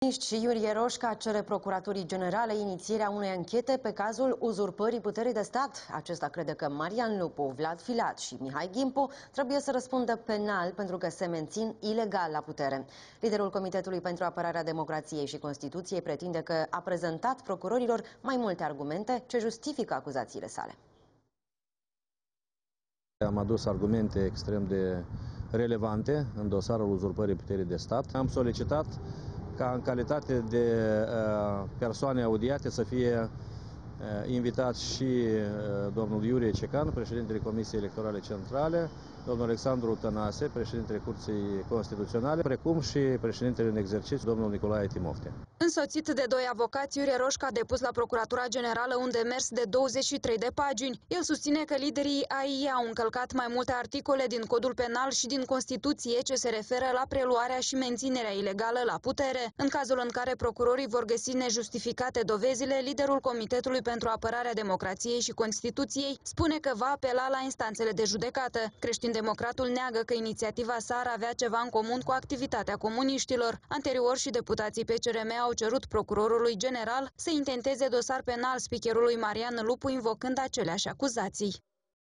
Și Iurie Roșca cere Procuraturii Generale inițierea unei anchete pe cazul uzurpării puterii de stat. Acesta crede că Marian Lupu, Vlad Filat și Mihai Gimpu trebuie să răspundă penal pentru că se mențin ilegal la putere. Liderul Comitetului pentru Apărarea Democrației și Constituției pretinde că a prezentat procurorilor mai multe argumente ce justifică acuzațiile sale. Am adus argumente extrem de relevante în dosarul uzurpării puterii de stat. Am solicitat ca în calitate de persoane audiate să fie invitat și domnul Iurie Cecan, președintele Comisiei Electorale Centrale, domnul Alexandru Tănase, președintele Curții Constituționale, precum și președintele în exercițiu, domnul Nicolae Timofte. Însoțit de doi avocați, Iurie Roșca a depus la Procuratura Generală un demers de 23 de pagini. El susține că liderii AI au încălcat mai multe articole din Codul Penal și din Constituție ce se referă la preluarea și menținerea ilegală la putere. În cazul în care procurorii vor găsi nejustificate dovezile, liderul Comitetului pentru Apărarea Democrației și Constituției spune că va apela la instanțele de judecată. Creștin-democratul neagă că inițiativa sa ar avea ceva în comun cu activitatea comuniștilor. Anterior și deputații PCRM au cerut procurorului general să intenteze dosar penal speakerului Marian Lupu invocând aceleași acuzații.